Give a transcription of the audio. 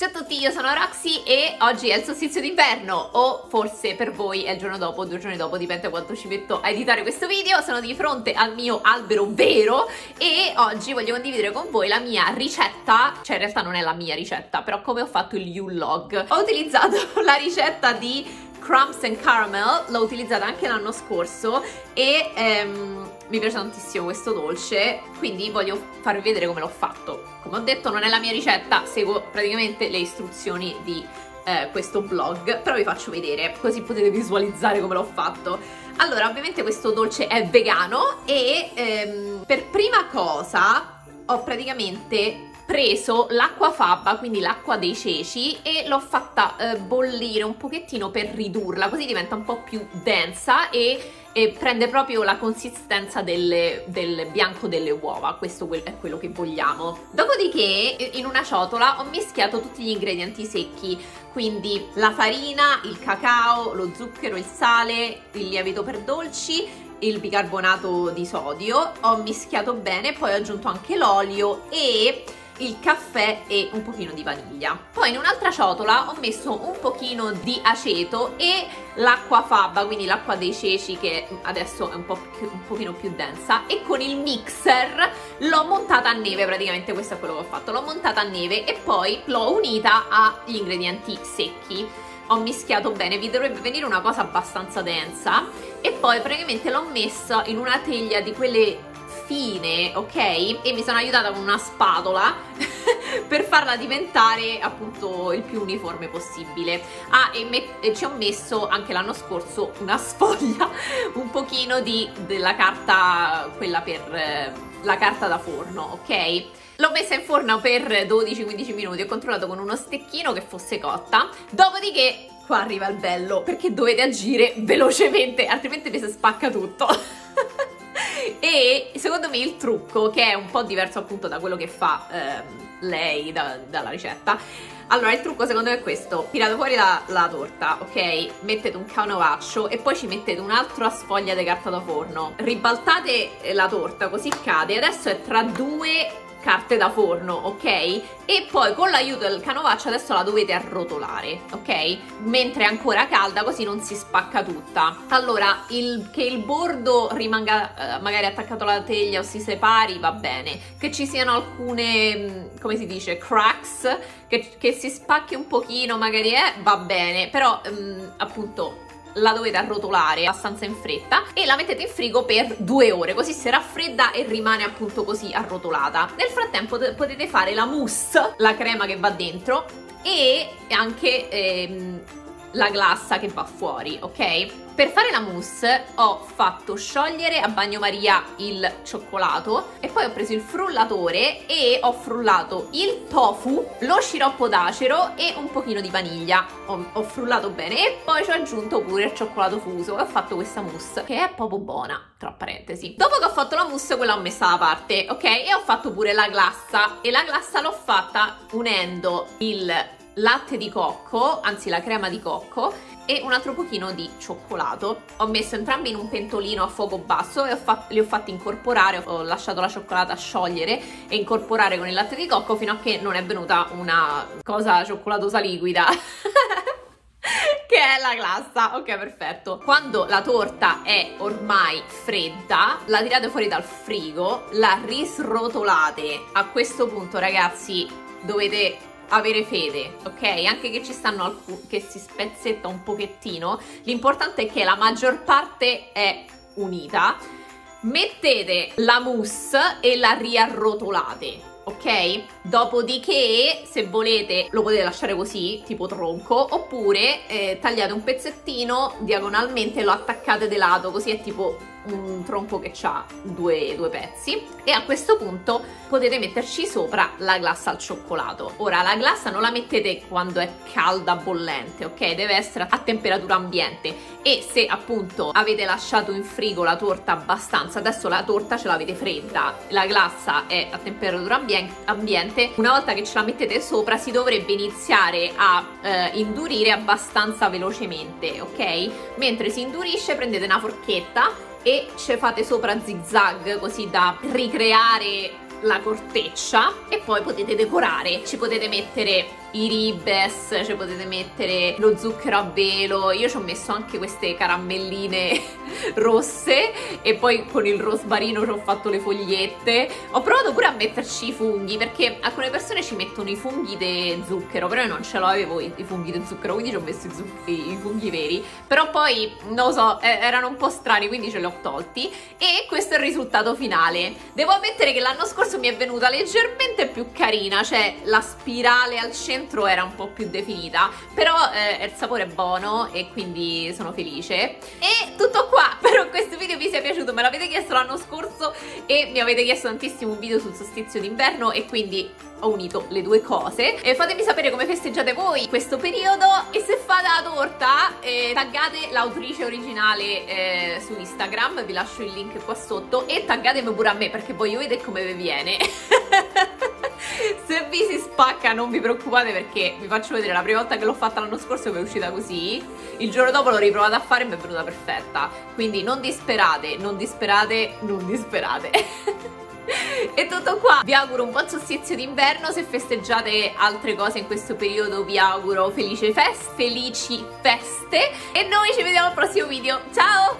Ciao a tutti, io sono Roxy e oggi è il solstizio d'inverno, o forse per voi è il giorno dopo o 2 giorni dopo, dipende quanto ci metto a editare questo video. Sono di fronte al mio albero vero e oggi voglio condividere con voi la mia ricetta, cioè in realtà non è la mia ricetta, però come ho fatto il Yule log. Ho utilizzato la ricetta di Crumbs and Caramel, l'ho utilizzata anche l'anno scorso e mi piace tantissimo questo dolce, quindi voglio farvi vedere come l'ho fatto. Come ho detto non è la mia ricetta, seguo praticamente le istruzioni di questo blog, però vi faccio vedere così potete visualizzare come l'ho fatto. Allora, ovviamente questo dolce è vegano e per prima cosa ho praticamente preso l'acqua fabba, quindi l'acqua dei ceci, e l'ho fatta bollire un pochettino per ridurla, così diventa un po' più densa e prende proprio la consistenza del bianco delle uova. Questo è quello che vogliamo. Dopodiché in una ciotola ho mischiato tutti gli ingredienti secchi, quindi la farina, il cacao, lo zucchero, il sale, il lievito per dolci, il bicarbonato di sodio. Ho mischiato bene, poi ho aggiunto anche l'olio e il caffè e un pochino di vaniglia. Poi in un'altra ciotola ho messo un pochino di aceto e l'acqua fabba, quindi l'acqua dei ceci, che adesso è un pochino più densa, e con il mixer l'ho montata a neve. Praticamente questo è quello che ho fatto, l'ho montata a neve e poi l'ho unita agli ingredienti secchi. Ho mischiato bene, vi dovrebbe venire una cosa abbastanza densa, e poi praticamente l'ho messa in una teglia di quelle fine, ok? E mi sono aiutata con una spatola per farla diventare appunto il più uniforme possibile. E ci ho messo anche l'anno scorso una sfoglia, un pochino della carta, quella per la carta da forno, ok? L'ho messa in forno per 12-15 minuti, ho controllato con uno stecchino che fosse cotta, dopodiché qua arriva il bello, perché dovete agire velocemente, altrimenti vi si spacca tutto. E secondo me il trucco, che è un po' diverso appunto da quello che fa lei dalla ricetta, allora il trucco secondo me è questo: tirate fuori la torta, ok? Mettete un canovaccio e poi ci mettete un'altra sfoglia di carta da forno, ribaltate la torta così cade, adesso è tra due carte da forno, ok? E poi con l'aiuto del canovaccio adesso la dovete arrotolare, ok? Mentre è ancora calda, così non si spacca tutta. Allora, che il bordo rimanga magari attaccato alla teglia o si separi va bene, che ci siano alcune, come si dice, cracks, che si spacchi un pochino magari va bene, però appunto la dovete arrotolare abbastanza in fretta e la mettete in frigo per 2 ore, così si raffredda e rimane appunto così arrotolata. Nel frattempo potete fare la mousse, la crema che va dentro, e anche la glassa che va fuori, ok? Per fare la mousse ho fatto sciogliere a bagnomaria il cioccolato e poi ho preso il frullatore e ho frullato il tofu, lo sciroppo d'acero e un pochino di vaniglia. Ho frullato bene e poi ci ho aggiunto pure il cioccolato fuso e ho fatto questa mousse che è proprio buona, tra parentesi. Dopo che ho fatto la mousse, quella l'ho messa da parte, ok? E ho fatto pure la glassa, e la glassa l'ho fatta unendo il latte di cocco, anzi la crema di cocco, e un altro pochino di cioccolato. Ho messo entrambi in un pentolino a fuoco basso e li ho fatti incorporare. Ho lasciato la cioccolata sciogliere e incorporare con il latte di cocco fino a che non è venuta una cosa cioccolatosa liquida che è la glassa. Ok, perfetto. Quando la torta è ormai fredda, la tirate fuori dal frigo, la risrotolate. A questo punto, ragazzi, dovete avere fede, ok? Anche che ci stanno che si spezzetta un pochettino, l'importante è che la maggior parte è unita. Mettete la mousse e la riarrotolate, ok? Dopodiché, se volete, lo potete lasciare così, tipo tronco, oppure tagliate un pezzettino diagonalmente e lo attaccate di lato, così è tipo un tronco che ha due pezzi. E a questo punto potete metterci sopra la glassa al cioccolato. Ora, la glassa non la mettete quando è calda, bollente, ok? Deve essere a temperatura ambiente. E se appunto avete lasciato in frigo la torta abbastanza, adesso la torta ce l'avete fredda, la glassa è a temperatura ambiente, una volta che ce la mettete sopra si dovrebbe iniziare a indurire abbastanza velocemente, ok? Mentre si indurisce prendete una forchetta e ci fate sopra zig zag, così da ricreare la corteccia, e poi potete decorare. Ci potete mettere i ribes, cioè potete mettere lo zucchero a velo. Io ci ho messo anche queste caramelline rosse e poi con il rosmarino ci ho fatto le fogliette. Ho provato pure a metterci i funghi, perché alcune persone ci mettono i funghi di zucchero, però io non ce l'avevo i funghi di zucchero, quindi ci ho messo i funghi veri. Però poi, non lo so, erano un po' strani, quindi ce li ho tolti. E questo è il risultato finale. Devo ammettere che l'anno scorso mi è venuta leggermente più carina, cioè la spirale al centro era un po' più definita, però il sapore è buono e quindi sono felice. E tutto qua, spero che questo video vi sia piaciuto, me l'avete chiesto l'anno scorso e mi avete chiesto tantissimo un video sul solstizio d'inverno e quindi ho unito le due cose. E fatemi sapere come festeggiate voi questo periodo e se fate la torta taggate l'autrice originale su Instagram, vi lascio il link qua sotto, e taggatemi pure a me perché voglio vedere come vi viene. Se vi si spacca non vi preoccupate, perché vi faccio vedere la prima volta che l'ho fatta l'anno scorso e mi è uscita così. Il giorno dopo l'ho riprovata a fare e mi è venuta perfetta. Quindi non disperate, non disperate, non disperate. E tutto qua, vi auguro un buon solstizio d'inverno. Se festeggiate altre cose in questo periodo vi auguro felici feste e noi ci vediamo al prossimo video. Ciao!